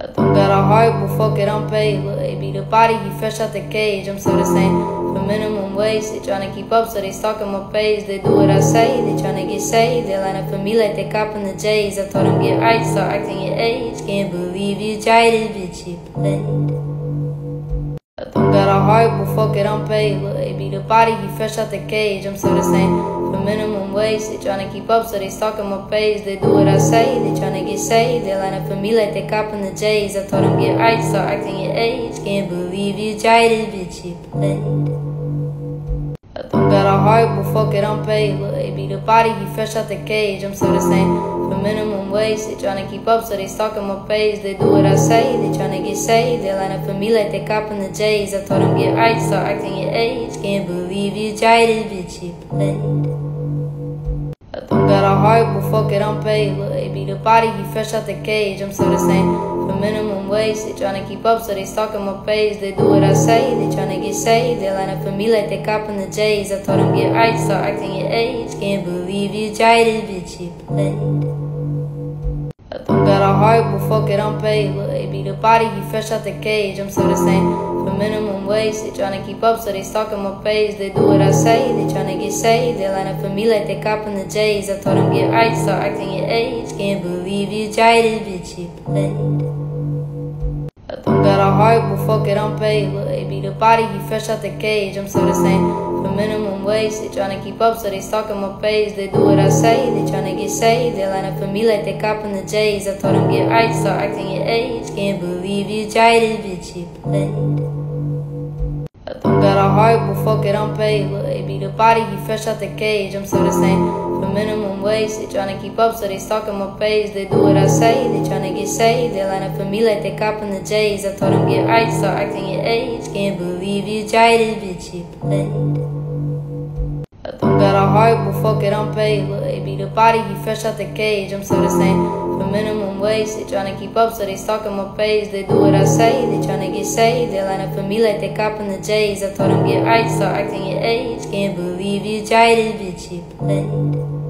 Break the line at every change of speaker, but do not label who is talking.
I don't got a heart, but fuck it, I'm paid. Look, they be the body, he fresh out the cage. I'm still the same for minimum wage. They tryna keep up, so they stalking my page. They do what I say, they tryna get saved. They line up for me like they copping the J's. I told them get right, start acting your age. Can't believe you tried it, bitch, you played. I don't got a heart, but fuck it, I'm paid. Look, they be the body, he fresh out the cage. I'm still the same for minimum wage. They tryna keep up, so they stalking my page. They do what I say, they tryna get saved. They line up for me like they copping the J's. I told them get right, start acting your age. Can't believe you tried it, bitch, you played. I don't got a heart, but fuck it, I'm paid. Look, they be the body, he fresh out the cage. I'm still the same for minimum wage. They tryna keep up, so they stalking my page. They do what I say, they tryna get saved. They line up for me like they copping the J's. I told them get right, start acting your age. Can't believe you tried it, bitch, you played. I don't got a heart, but fuck it, I'm paid. Look, they be the body, he fresh out the cage. I'm still the same for minimum wage. They tryna keep up, so they stalking my page. They do what I say, they tryna get saved. They line up for me like they copping the J's. I told them get right, start acting your age. Can't believe you tried it, bitch, you played. I don't got a heart, but fuck it, I'm paid. Look, they be the body, he fresh out the cage. I'm still the same for minimum wage. They tryna keep up, so they stalking my page. They do what I say, they tryna get saved. They line up for me like they copping the J's. I told them get right, start acting your age. Can't believe you tried it, bitch, you played. I don't got a heart, but fuck it, I'm paid. Look, they be the body, he fresh out the cage. I'm still the same for minimum wage. They tryna keep up, so they stalking my page. They do what I say, they tryna get saved. They line up for me like they copping the J's. I told them get right, start acting your age. Can't believe you tried it, bitch, you played. I don't got a heart, but fuck it, I'm paid. Look, they be the body, he fresh out the cage. I'm still the same for minimum wage. They tryna keep up, so they stalking my page. They do what I say, they tryna get saved. They line up for me like they copping the J's. I told them get right, start acting your age. Can't believe you tried it, bitch, you played. I don't got a heart, but fuck it, I'm paid. Look, they be the body, he fresh out the cage. I'm still the same for minimum wage. They tryna keep up, so they stalking my page. They do what I say, they tryna get saved. They line up for me like they copping the J's. I told them get right, start acting your age. Can't believe you tried it, bitch, you played.